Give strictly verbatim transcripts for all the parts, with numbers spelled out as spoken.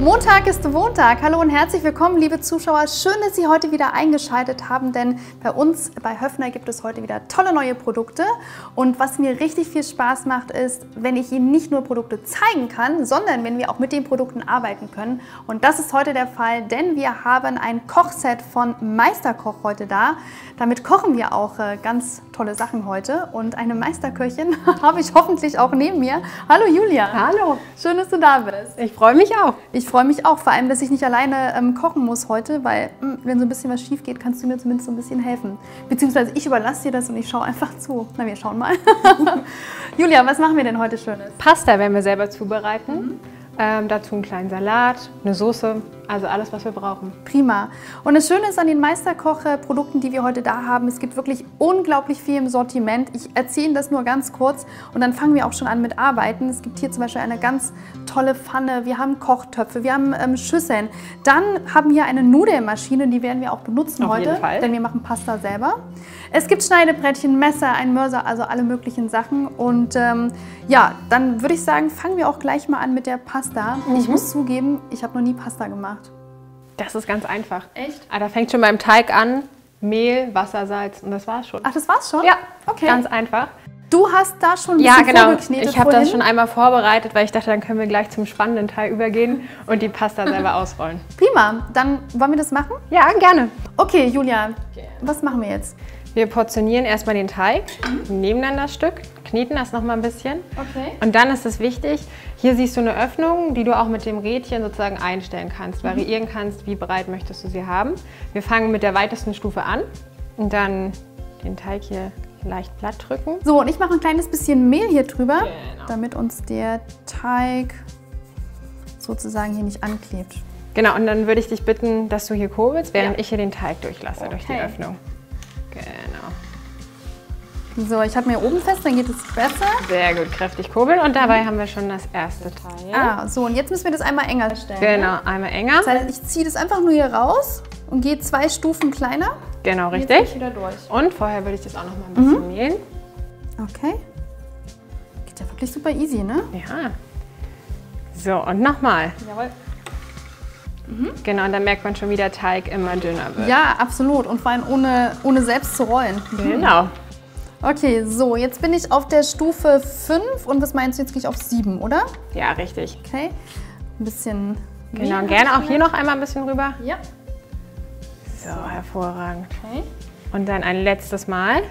Montag ist Wohntag. Hallo und herzlich willkommen, liebe Zuschauer. Schön, dass Sie heute wieder eingeschaltet haben, denn bei uns bei Höffner gibt es heute wieder tolle neue Produkte. Und was mir richtig viel Spaß macht, ist, wenn ich Ihnen nicht nur Produkte zeigen kann, sondern wenn wir auch mit den Produkten arbeiten können. Und das ist heute der Fall, denn wir haben ein Kochset von Meisterkoch heute da. Damit kochen wir auch äh, ganz tolle Sachen heute. Und eine Meisterköchin habe ich hoffentlich auch neben mir. Hallo Julia. Hallo. Schön, dass du da bist. Ich freue mich auch. Ich freue mich auch, vor allem, dass ich nicht alleine ähm, kochen muss heute, weil mh, wenn so ein bisschen was schief geht, kannst du mir zumindest so ein bisschen helfen. Beziehungsweise ich überlasse dir das und ich schaue einfach zu. Na, wir schauen mal. Julia, was machen wir denn heute Schönes? Pasta werden wir selber zubereiten. Mhm. Ähm, dazu einen kleinen Salat, eine Soße, also alles, was wir brauchen. Prima. Und das Schöne ist an den Meisterkoch-Produkten, die wir heute da haben, es gibt wirklich unglaublich viel im Sortiment. Ich erzähle Ihnen das nur ganz kurz und dann fangen wir auch schon an mit Arbeiten. Es gibt hier zum Beispiel eine ganz tolle Pfanne, wir haben Kochtöpfe, wir haben ähm, Schüsseln. Dann haben wir eine Nudelmaschine, die werden wir auch benutzen Auf heute, jeden Fall. denn wir machen Pasta selber. Es gibt Schneidebrettchen, Messer, ein Mörser, also alle möglichen Sachen. Und ähm, ja, dann würde ich sagen, fangen wir auch gleich mal an mit der Pasta. Mhm. Ich muss zugeben, ich habe noch nie Pasta gemacht. Das ist ganz einfach. Echt? Ah, da fängt schon beim Teig an, Mehl, Wasser, Salz und das war's schon. Ach, das war's schon? Ja, okay. Ganz einfach. Du hast da schon ein Ja, bisschen genau. vorgeknetet Ich habe das vorhin. schon einmal vorbereitet, weil ich dachte, dann können wir gleich zum spannenden Teil übergehen und die Pasta selber ausrollen. Prima, dann wollen wir das machen? Ja, gerne. Okay, Julia, was machen wir jetzt? Wir portionieren erstmal den Teig, mhm. nehmen dann das Stück, kneten das noch mal ein bisschen. Okay. Und dann ist es wichtig, hier siehst du eine Öffnung, die du auch mit dem Rädchen sozusagen einstellen kannst, mhm. variieren kannst, wie breit möchtest du sie haben. Wir fangen mit der weitesten Stufe an und dann den Teig hier leicht platt drücken. So, und ich mache ein kleines bisschen Mehl hier drüber, Genau. damit uns der Teig sozusagen hier nicht anklebt. Genau, und dann würde ich dich bitten, dass du hier kurbelst, während Ja. ich hier den Teig durchlasse, Okay. durch die Öffnung. Genau. So, ich habe mir oben fest, dann geht es besser. Sehr gut, kräftig kurbeln und dabei haben wir schon das erste Teil. Ah, so, und jetzt müssen wir das einmal enger stellen. Genau, einmal enger. Das heißt, ich ziehe das einfach nur hier raus und gehe zwei Stufen kleiner. Genau, Und jetzt gehe ich richtig. wieder durch. Und vorher würde ich das auch noch mal ein bisschen Mhm. mehlen. Okay. Geht ja wirklich super easy, ne? Ja. So, und nochmal. Jawohl. Genau, und dann merkt man schon, wie der Teig immer dünner wird. Ja, absolut. Und vor allem ohne, ohne selbst zu rollen. Genau. Okay, so, jetzt bin ich auf der Stufe fünf und was meinst du, jetzt gehe ich auf sieben, oder? Ja, richtig. Okay. Ein bisschen. Genau, und gerne auch hier noch einmal ein bisschen rüber. Ja. So, hervorragend. Okay. Und dann ein letztes Mal.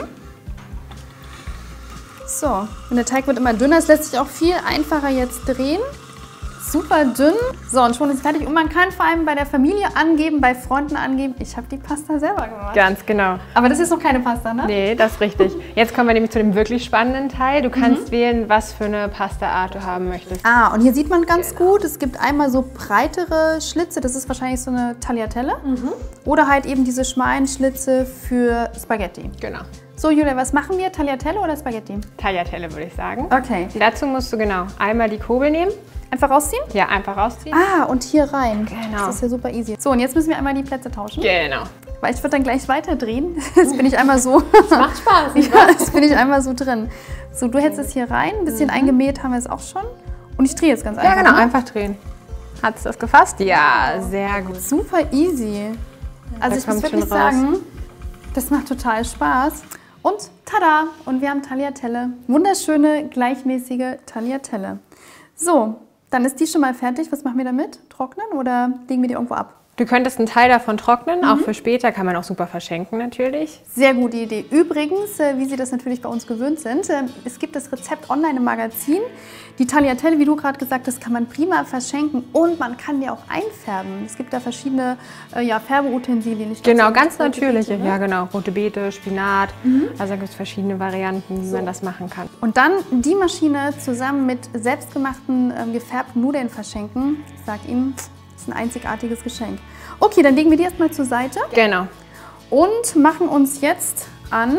So, und der Teig wird immer dünner. Es lässt sich auch viel einfacher jetzt drehen. Super dünn. So, und schon ist es fertig. Und man kann vor allem bei der Familie angeben, bei Freunden angeben, ich habe die Pasta selber gemacht. Ganz genau. Aber das ist noch keine Pasta, ne? Nee, das ist richtig. Jetzt kommen wir nämlich zu dem wirklich spannenden Teil. Du kannst wählen, was für eine Pastaart du haben möchtest. Ah, und hier sieht man ganz gut, es gibt einmal so breitere Schlitze, das ist wahrscheinlich so eine Tagliatelle. Oder halt eben diese schmalen Schlitze für Spaghetti. Genau. So, Julia, was machen wir? Tagliatelle oder Spaghetti? Tagliatelle würde ich sagen. Okay. Dazu musst du genau einmal die Kurbel nehmen. Einfach rausziehen? Ja, einfach rausziehen. Ah, und hier rein. Genau. Das ist ja super easy. So, und jetzt müssen wir einmal die Plätze tauschen. Genau. Weil ich würde dann gleich weiter drehen. Jetzt bin ich einmal so. Macht Spaß. Ja, jetzt bin ich einmal so drin. So, du hältst es hier rein. Ein bisschen eingemäht haben wir es auch schon. Und ich drehe jetzt ganz einfach. Ja, genau, ne? einfach drehen. Hat es das gefasst? Ja, sehr gut. Super easy. Also Da ich muss kommt schon wirklich raus. sagen, das macht total Spaß. Und tada! Und wir haben Tagliatelle. Wunderschöne, gleichmäßige Tagliatelle. So, dann ist die schon mal fertig. Was machen wir damit? Trocknen oder legen wir die irgendwo ab? Du könntest einen Teil davon trocknen, auch für später, kann man auch super verschenken natürlich. Sehr gute Idee. Übrigens, äh, wie Sie das natürlich bei uns gewöhnt sind, äh, es gibt das Rezept online im Magazin. Die Tagliatelle, wie du gerade gesagt hast, kann man prima verschenken und man kann die auch einfärben. Es gibt da verschiedene äh, ja, Färbeutensilien. Ich glaub, Genau, so ganz rote natürliche. Beete, ne? Ja, genau. Rote Beete, Spinat. Also da gibt es verschiedene Varianten, wie man das machen kann. Und dann die Maschine zusammen mit selbstgemachten, ähm, gefärbten Nudeln verschenken. Ich sag Ihnen, das ist ein einzigartiges Geschenk. Okay, dann legen wir die erstmal zur Seite Genau. und machen uns jetzt an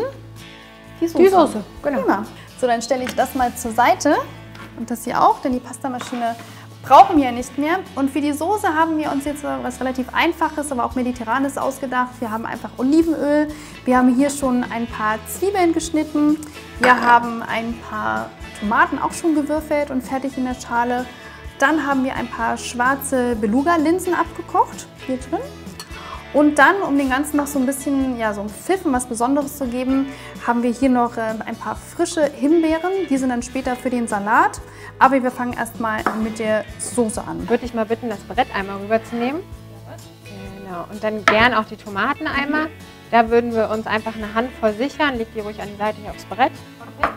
die Soße. Die Soße, genau. Prima. So, dann stelle ich das mal zur Seite und das hier auch, denn die Pastamaschine brauchen wir ja nicht mehr. Und für die Soße haben wir uns jetzt was relativ Einfaches, aber auch Mediterranes ausgedacht. Wir haben einfach Olivenöl. Wir haben hier schon ein paar Zwiebeln geschnitten. Wir haben ein paar Tomaten auch schon gewürfelt und fertig in der Schale. Dann haben wir ein paar schwarze Beluga-Linsen abgekocht, hier drin. Und dann, um den Ganzen noch so ein bisschen, ja, so ein Pfiff und was Besonderes zu geben, haben wir hier noch äh, ein paar frische Himbeeren. Die sind dann später für den Salat. Aber wir fangen erstmal mit der Soße an. Würde ich mal bitten, das Brett einmal rüberzunehmen. Genau. Und dann gern auch die Tomateneimer. Mhm. Da würden wir uns einfach eine Handvoll sichern. Leg die ruhig an die Seite hier aufs Brett. Okay.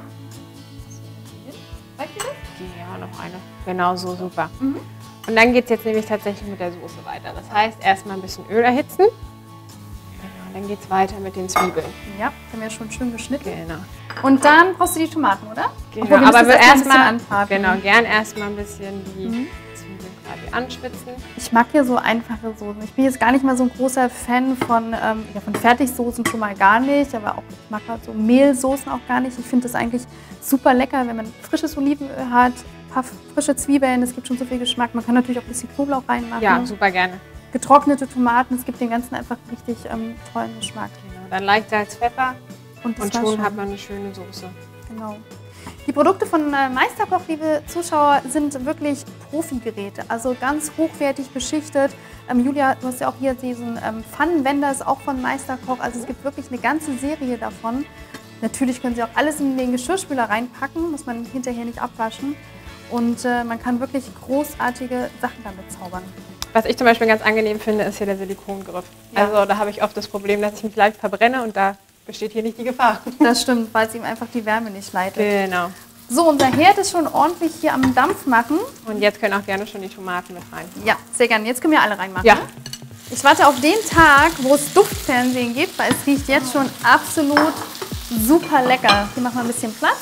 Ja, noch eine. Genau so, super. Mhm. Und dann geht es jetzt nämlich tatsächlich mit der Soße weiter. Das heißt, erstmal ein bisschen Öl erhitzen. Genau, dann geht es weiter mit den Zwiebeln. Ja, haben wir schon schön geschnitten. Genau. Und dann brauchst du die Tomaten, oder? Genau, aber wir erstmal genau, gern erstmal ein bisschen die mhm. Zwiebeln quasi anschwitzen. Ich mag ja so einfache Soßen. Ich bin jetzt gar nicht mal so ein großer Fan von, ähm, ja, von Fertigsoßen schon mal gar nicht, aber auch, ich mag halt so Mehlsoßen auch gar nicht. Ich finde das eigentlich super lecker, wenn man frisches Olivenöl hat, ein paar frische Zwiebeln, das gibt schon so viel Geschmack. Man kann natürlich auch ein bisschen Knoblauch reinmachen. Ja, super gerne. Getrocknete Tomaten, es gibt dem Ganzen einfach richtig ähm, tollen Geschmack. Genau, dann leicht Salz, Pfeffer und, und schon, schon hat man eine schöne Soße. Genau. Die Produkte von äh, Meisterkoch, liebe Zuschauer, sind wirklich Profi-Geräte, also ganz hochwertig beschichtet. Ähm, Julia, du hast ja auch hier diesen ähm, Pfannenwender, ist auch von Meisterkoch, also es gibt wirklich eine ganze Serie davon. Natürlich können Sie auch alles in den Geschirrspüler reinpacken, muss man hinterher nicht abwaschen. Und äh, man kann wirklich großartige Sachen damit zaubern. Was ich zum Beispiel ganz angenehm finde, ist hier der Silikongriff. Ja. Also da habe ich oft das Problem, dass ich mich leicht verbrenne und da besteht hier nicht die Gefahr. Das stimmt, weil es ihm einfach die Wärme nicht leitet. Genau. So, unser Herd ist schon ordentlich hier am Dampf machen. Und jetzt können auch gerne schon die Tomaten mit rein. Ja, sehr gerne. Jetzt können wir alle reinmachen. Ja. Ich warte auf den Tag, wo es Duftfernsehen gibt, weil es riecht jetzt schon absolut super lecker. Hier machen wir ein bisschen Platz.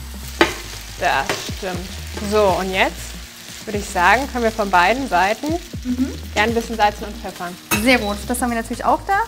Das stimmt. So, und jetzt würde ich sagen, können wir von beiden Seiten mhm. gerne ein bisschen salzen und pfeffern. Sehr gut, das haben wir natürlich auch da.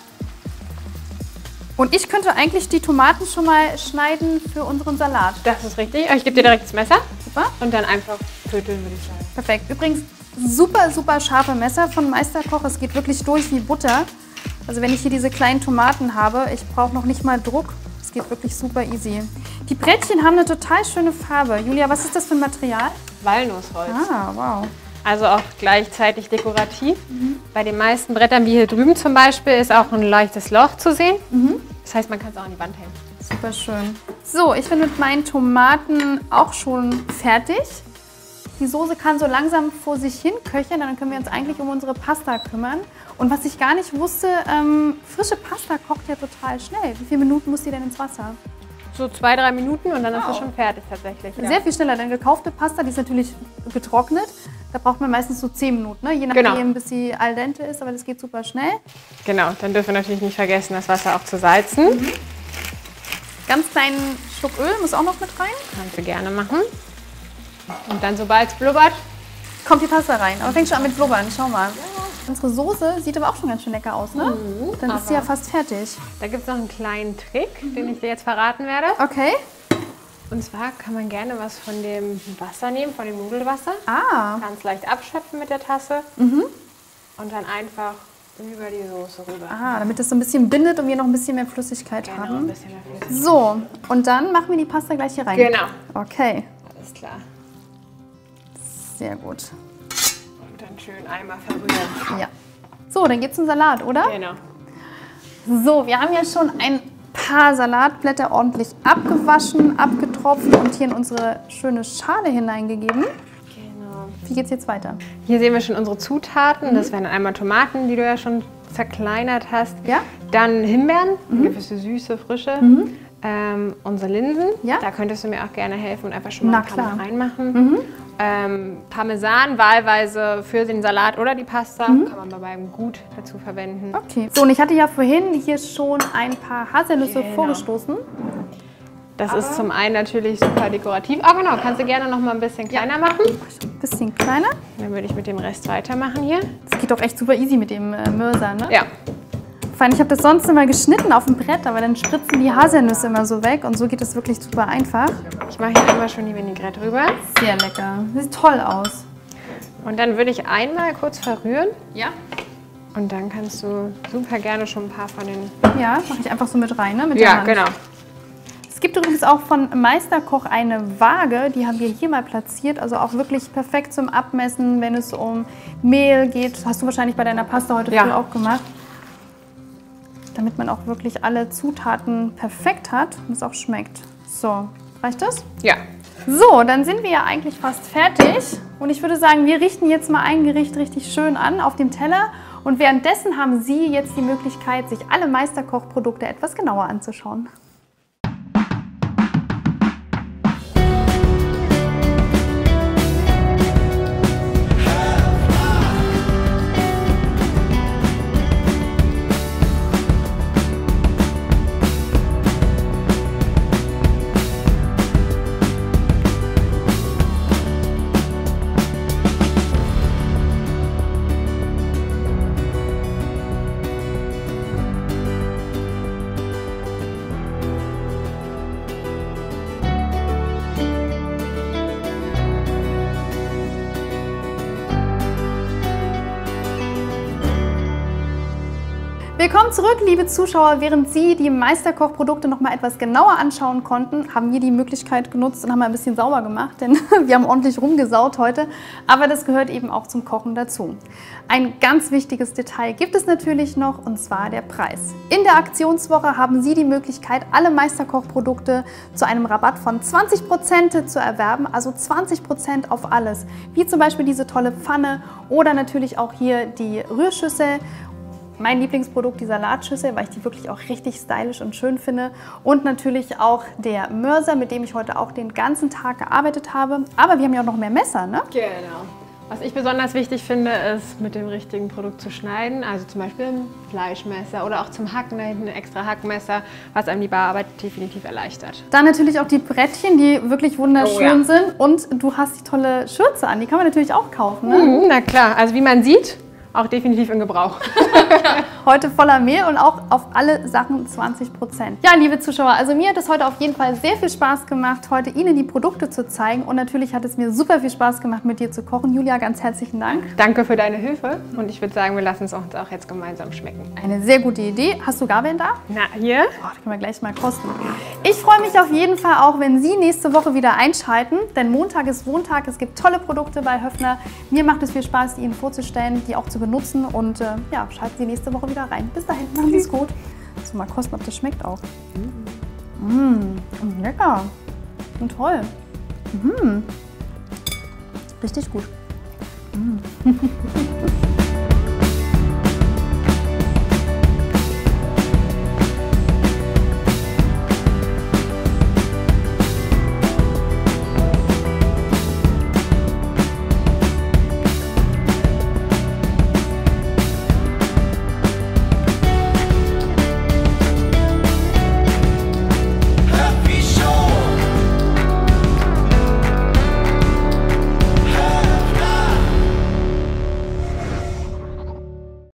Und ich könnte eigentlich die Tomaten schon mal schneiden für unseren Salat. Das ist richtig. Ich gebe dir direkt das Messer. Super. Und dann einfach vierteln, würde ich sagen. Perfekt. Übrigens, super, super scharfe Messer von Meisterkoch. Es geht wirklich durch wie Butter. Also wenn ich hier diese kleinen Tomaten habe, ich brauche noch nicht mal Druck. Es geht wirklich super easy. Die Brettchen haben eine total schöne Farbe. Julia, was ist das für ein Material? Walnussholz. Ah, wow. Also auch gleichzeitig dekorativ. Mhm. Bei den meisten Brettern, wie hier drüben zum Beispiel, ist auch ein leichtes Loch zu sehen. Mhm. Das heißt, man kann es auch an die Wand hängen. Super schön. So, ich bin mit meinen Tomaten auch schon fertig. Die Soße kann so langsam vor sich hin köcheln, dann können wir uns eigentlich um unsere Pasta kümmern. Und was ich gar nicht wusste, ähm, frische Pasta kocht ja total schnell. Wie viele Minuten muss die denn ins Wasser? So zwei, drei Minuten und dann wow. ist es schon fertig tatsächlich. Sehr ja. viel schneller, denn gekaufte Pasta, die ist natürlich getrocknet. Da braucht man meistens so zehn Minuten, ne? Je nachdem, genau. bis sie al dente ist, aber das geht super schnell. Genau, dann dürfen wir natürlich nicht vergessen, das Wasser auch zu salzen. Mhm. Ganz kleinen Schluck Öl muss auch noch mit rein. Kannst du gerne machen. Und dann, sobald es blubbert, kommt die Pasta rein. Aber fängt schon an mit blubbern, schau mal. Unsere Soße sieht aber auch schon ganz schön lecker aus, ne? Mhm, dann ist sie ja fast fertig. Da gibt es noch einen kleinen Trick, mhm. den ich dir jetzt verraten werde. Okay. Und zwar kann man gerne was von dem Wasser nehmen, von dem Nudelwasser. Ah. Ganz leicht abschöpfen mit der Tasse. Mhm. Und dann einfach über die Soße rüber. Ah, damit das so ein bisschen bindet und wir noch ein bisschen mehr Flüssigkeit genau, haben. Ein bisschen mehr Flüssigkeit. So, und dann machen wir die Pasta gleich hier rein. Genau. Okay. Alles klar. Sehr gut. Und dann schön einmal verrühren. Ja. So, dann geht's zum Salat, oder? Genau. So, wir haben ja schon ein paar Salatblätter ordentlich abgewaschen, abgetropft und hier in unsere schöne Schale hineingegeben. Genau. Wie geht's jetzt weiter? Hier sehen wir schon unsere Zutaten. Mhm. Das wären einmal Tomaten, die du ja schon zerkleinert hast. Ja. Dann Himbeeren, mhm. gewisse Süße, Frische. Mhm. Ähm, unsere Linsen, ja. da könntest du mir auch gerne helfen und einfach schon mal Na, ein paar klar. reinmachen. Mhm. Ähm, Parmesan wahlweise für den Salat oder die Pasta, mhm. kann man bei beidem gut dazu verwenden. Okay. So, und ich hatte ja vorhin hier schon ein paar Haselnüsse genau. vorgestoßen. Das Aber ist zum einen natürlich super dekorativ. Ah, genau, kannst du gerne noch mal ein bisschen kleiner ja. machen. Ein bisschen kleiner. Dann würde ich mit dem Rest weitermachen hier. Das geht doch echt super easy mit dem äh, Mörser, ne? Ja. Vor allem, ich habe das sonst immer geschnitten auf dem Brett, aber dann spritzen die Haselnüsse immer so weg und so geht es wirklich super einfach. Ich mache hier einmal schon die Vinaigrette rüber. Sehr lecker. Sieht toll aus. Und dann würde ich einmal kurz verrühren. Ja. Und dann kannst du super gerne schon ein paar von den... Ja, mache ich einfach so mit rein, ne? Mit ja, der Hand. genau. Es gibt übrigens auch von Meisterkoch eine Waage, die haben wir hier mal platziert, also auch wirklich perfekt zum Abmessen, wenn es um Mehl geht. Das hast du wahrscheinlich bei deiner Pasta heute ja. früh auch gemacht. Damit man auch wirklich alle Zutaten perfekt hat und es auch schmeckt. So, reicht das? Ja. So, dann sind wir ja eigentlich fast fertig und ich würde sagen, wir richten jetzt mal ein Gericht richtig schön an auf dem Teller und währenddessen haben Sie jetzt die Möglichkeit, sich alle Meisterkoch-Produkte etwas genauer anzuschauen. Willkommen zurück, liebe Zuschauer. Während Sie die Meisterkoch-Produkte noch mal etwas genauer anschauen konnten, haben wir die Möglichkeit genutzt und haben mal ein bisschen sauber gemacht, denn wir haben ordentlich rumgesaut heute. Aber das gehört eben auch zum Kochen dazu. Ein ganz wichtiges Detail gibt es natürlich noch, und zwar der Preis. In der Aktionswoche haben Sie die Möglichkeit, alle Meisterkoch-Produkte zu einem Rabatt von zwanzig Prozent zu erwerben, also zwanzig Prozent auf alles. Wie zum Beispiel diese tolle Pfanne oder natürlich auch hier die Rührschüssel. Mein Lieblingsprodukt, die Salatschüssel, weil ich die wirklich auch richtig stylisch und schön finde. Und natürlich auch der Mörser, mit dem ich heute auch den ganzen Tag gearbeitet habe. Aber wir haben ja auch noch mehr Messer, ne? Genau. Was ich besonders wichtig finde, ist, mit dem richtigen Produkt zu schneiden. Also zum Beispiel ein Fleischmesser oder auch zum Hacken, da hinten ein extra Hackmesser, was einem die Bararbeit definitiv erleichtert. Dann natürlich auch die Brettchen, die wirklich wunderschön oh, ja. sind. Und du hast die tolle Schürze an, die kann man natürlich auch kaufen, ne? Mhm, na klar, also wie man sieht, auch definitiv in Gebrauch. Heute voller Mehl und auch auf alle Sachen zwanzig Prozent. Ja, liebe Zuschauer, also mir hat es heute auf jeden Fall sehr viel Spaß gemacht, heute Ihnen die Produkte zu zeigen. Und natürlich hat es mir super viel Spaß gemacht, mit dir zu kochen. Julia, ganz herzlichen Dank. Danke für deine Hilfe. Und ich würde sagen, wir lassen es uns auch jetzt gemeinsam schmecken. Eine sehr gute Idee. Hast du Gabeln da? Na, hier. Oh, die können wir gleich mal kosten. Ich freue mich auf jeden Fall auch, wenn Sie nächste Woche wieder einschalten. Denn Montag ist Wohntag. Es gibt tolle Produkte bei Höffner. Mir macht es viel Spaß, die Ihnen vorzustellen, die auch zu benutzen. Und äh, ja, schalten Sie nächste Woche wieder rein. Bis dahin, machen Sie es gut. So, mal kosten, ob das schmeckt auch. Mmh, lecker. Und toll. Mmh. Richtig gut. Mmh.